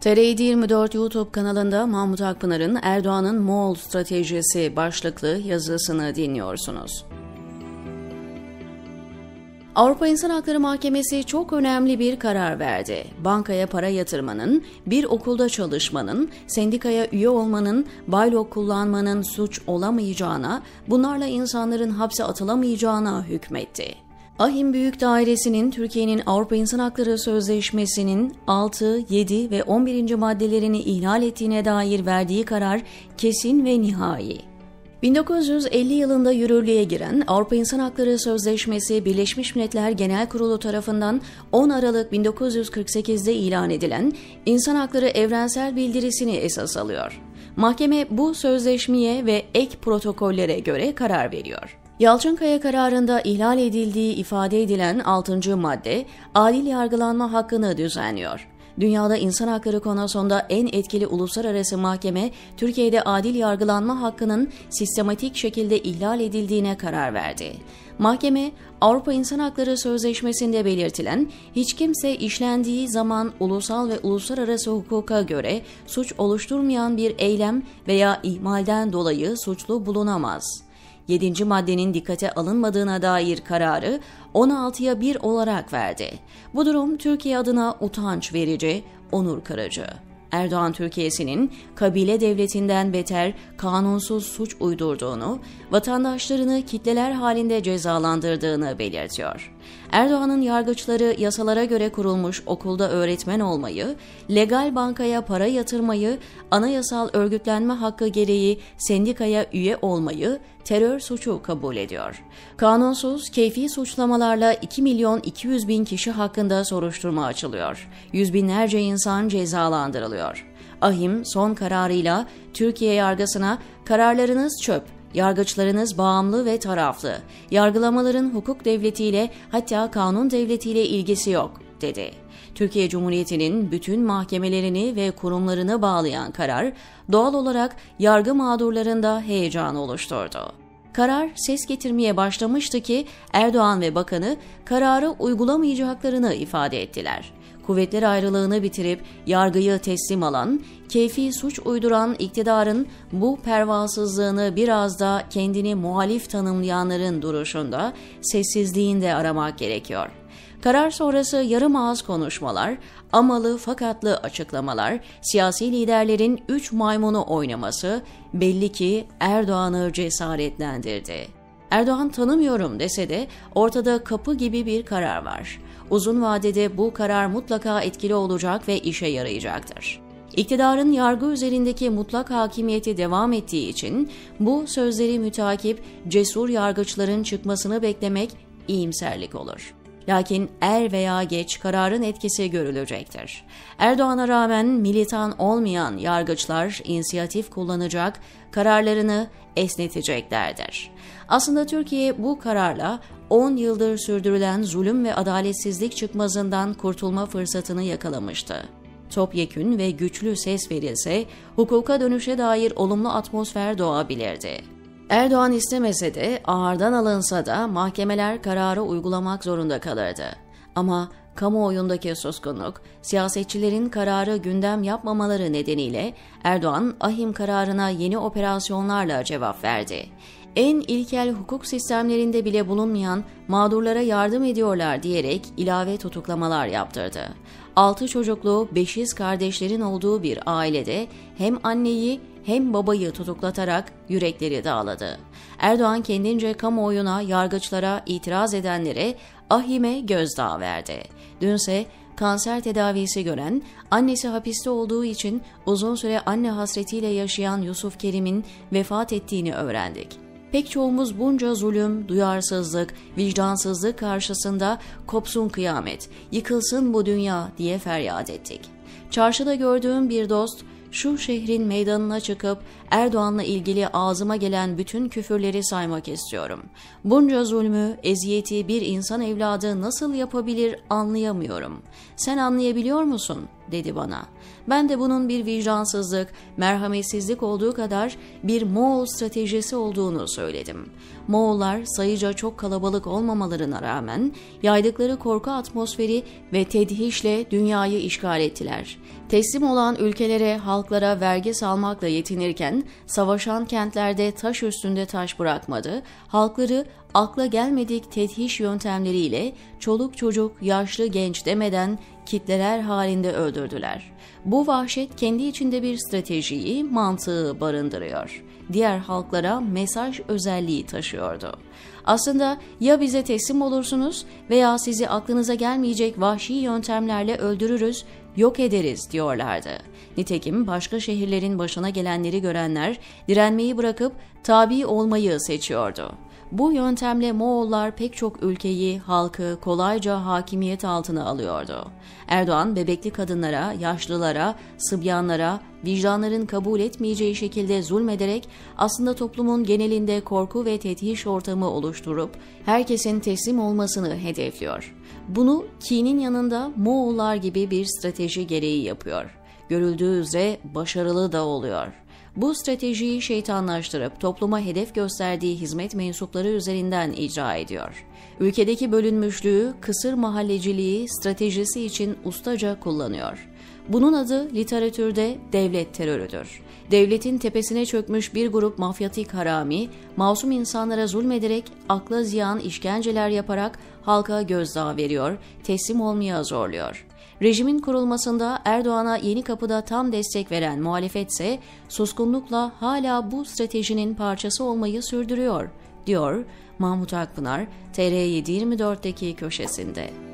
TR724 YouTube kanalında Mahmut Akpınar'ın Erdoğan'ın Moğol Stratejisi başlıklı yazısını dinliyorsunuz. Avrupa İnsan Hakları Mahkemesi çok önemli bir karar verdi. Bankaya para yatırmanın, bir okulda çalışmanın, sendikaya üye olmanın, baylok kullanmanın suç olamayacağına, bunlarla insanların hapse atılamayacağına hükmetti. AİHM Büyük Dairesi'nin Türkiye'nin Avrupa İnsan Hakları Sözleşmesi'nin 6, 7 ve 11. maddelerini ihlal ettiğine dair verdiği karar kesin ve nihai. 1950 yılında yürürlüğe giren Avrupa İnsan Hakları Sözleşmesi, Birleşmiş Milletler Genel Kurulu tarafından 10 Aralık 1948'de ilan edilen İnsan Hakları Evrensel Bildirisi'ni esas alıyor. Mahkeme bu sözleşmeye ve ek protokollere göre karar veriyor. Yalçınkaya kararında ihlal edildiği ifade edilen 6. madde, adil yargılanma hakkını düzenliyor. Dünyada insan hakları konusunda en etkili uluslararası mahkeme, Türkiye'de adil yargılanma hakkının sistematik şekilde ihlal edildiğine karar verdi. Mahkeme, Avrupa İnsan Hakları Sözleşmesi'nde belirtilen hiç kimse işlendiği zaman ulusal ve uluslararası hukuka göre suç oluşturmayan bir eylem veya ihmalden dolayı suçlu bulunamaz. 7. maddenin dikkate alınmadığına dair kararı 16'ya 1 olarak verdi. Bu durum Türkiye adına utanç verici, onur kırıcı. Erdoğan Türkiye'sinin kabile devletinden beter kanunsuz suç uydurduğunu, vatandaşlarını kitleler halinde cezalandırdığını belirtiyor. Erdoğan'ın yargıçları yasalara göre kurulmuş okulda öğretmen olmayı, legal bankaya para yatırmayı, anayasal örgütlenme hakkı gereği sendikaya üye olmayı terör suçu kabul ediyor. Kanunsuz, keyfi suçlamalarla 2.200.000 kişi hakkında soruşturma açılıyor. Yüz binlerce insan cezalandırılıyor. AİHM son kararıyla Türkiye yargısına kararlarınız çöp, yargıçlarınız bağımlı ve taraflı, yargılamaların hukuk devletiyle hatta kanun devletiyle ilgisi yok, dedi. Türkiye Cumhuriyeti'nin bütün mahkemelerini ve kurumlarını bağlayan karar, doğal olarak yargı mağdurlarında heyecan oluşturdu. Karar ses getirmeye başlamıştı ki Erdoğan ve bakanı kararı uygulamayacaklarını ifade ettiler. Kuvvetler ayrılığını bitirip yargıyı teslim alan, keyfi suç uyduran iktidarın bu pervasızlığını biraz da kendini muhalif tanımlayanların duruşunda, sessizliğinde aramak gerekiyor. Karar sonrası yarım ağız konuşmalar, amalı fakatlı açıklamalar, siyasi liderlerin 3 maymunu oynaması belli ki Erdoğan'ı cesaretlendirdi. Erdoğan tanımıyorum dese de ortada kapı gibi bir karar var. Uzun vadede bu karar mutlaka etkili olacak ve işe yarayacaktır. İktidarın yargı üzerindeki mutlak hakimiyeti devam ettiği için bu sözleri mütakip cesur yargıçların çıkmasını beklemek iyimserlik olur. Lakin er veya geç kararın etkisi görülecektir. Erdoğan'a rağmen militan olmayan yargıçlar inisiyatif kullanacak, kararlarını esneteceklerdir. Aslında Türkiye bu kararla 10 yıldır sürdürülen zulüm ve adaletsizlik çıkmazından kurtulma fırsatını yakalamıştı. Topyekün ve güçlü ses verilse, hukuka dönüşe dair olumlu atmosfer doğabilirdi. Erdoğan istemese de, ağırdan alınsa da mahkemeler kararı uygulamak zorunda kalırdı. Ama kamuoyundaki suskunluk, siyasetçilerin kararı gündem yapmamaları nedeniyle Erdoğan, AİHM kararına yeni operasyonlarla cevap verdi. En ilkel hukuk sistemlerinde bile bulunmayan mağdurlara yardım ediyorlar diyerek ilave tutuklamalar yaptırdı. 6 çocuklu, 5'iz kardeşlerin olduğu bir ailede hem anneyi hem babayı tutuklatarak yürekleri dağladı. Erdoğan kendince kamuoyuna, yargıçlara, itiraz edenlere, AİHM'e gözdağı verdi. Dünse kanser tedavisi gören, annesi hapiste olduğu için uzun süre anne hasretiyle yaşayan Yusuf Kerim'in vefat ettiğini öğrendik. Pek çoğumuz bunca zulüm, duyarsızlık, vicdansızlık karşısında kopsun kıyamet, yıkılsın bu dünya diye feryat ettik. Çarşıda gördüğüm bir dost, şu şehrin meydanına çıkıp Erdoğan'la ilgili ağzıma gelen bütün küfürleri saymak istiyorum. Bunca zulmü, eziyeti bir insan evladı nasıl yapabilir anlayamıyorum. Sen anlayabiliyor musun? dedi bana. Ben de bunun bir vicdansızlık, merhametsizlik olduğu kadar bir Moğol stratejisi olduğunu söyledim. Moğollar sayıca çok kalabalık olmamalarına rağmen yaydıkları korku atmosferi ve tedhişle dünyayı işgal ettiler. Teslim olan ülkelere, halklara vergi salmakla yetinirken savaşan kentlerde taş üstünde taş bırakmadı, halkları akla gelmedik tedhiş yöntemleriyle çoluk çocuk, yaşlı genç demeden kitleler halinde öldürdüler. Bu vahşet kendi içinde bir stratejiyi, mantığı barındırıyor. Diğer halklara mesaj özelliği taşıyordu. Aslında ya bize teslim olursunuz veya sizi aklınıza gelmeyecek vahşi yöntemlerle öldürürüz, yok ederiz diyorlardı. Nitekim başka şehirlerin başına gelenleri görenler direnmeyi bırakıp tabi olmayı seçiyordu. Bu yöntemle Moğollar pek çok ülkeyi, halkı kolayca hakimiyet altına alıyordu. Erdoğan bebekli kadınlara, yaşlılara, sıbyanlara, vicdanların kabul etmeyeceği şekilde zulmederek aslında toplumun genelinde korku ve tedhiş ortamı oluşturup herkesin teslim olmasını hedefliyor. Bunu kinin yanında Moğollar gibi bir strateji gereği yapıyor. Görüldüğü üzere başarılı da oluyor. Bu stratejiyi şeytanlaştırıp topluma hedef gösterdiği hizmet mensupları üzerinden icra ediyor. Ülkedeki bölünmüşlüğü, kısır mahalleciliği stratejisi için ustaca kullanıyor. Bunun adı literatürde devlet terörüdür. Devletin tepesine çökmüş bir grup mafyatik harami, masum insanlara zulmederek, akla ziyan işkenceler yaparak halka gözdağı veriyor, teslim olmaya zorluyor. Rejimin kurulmasında Erdoğan'a Yenikapı'da tam destek veren muhalefetse suskunlukla hala bu stratejinin parçası olmayı sürdürüyor, diyor Mahmut Akpınar, TR724'deki köşesinde.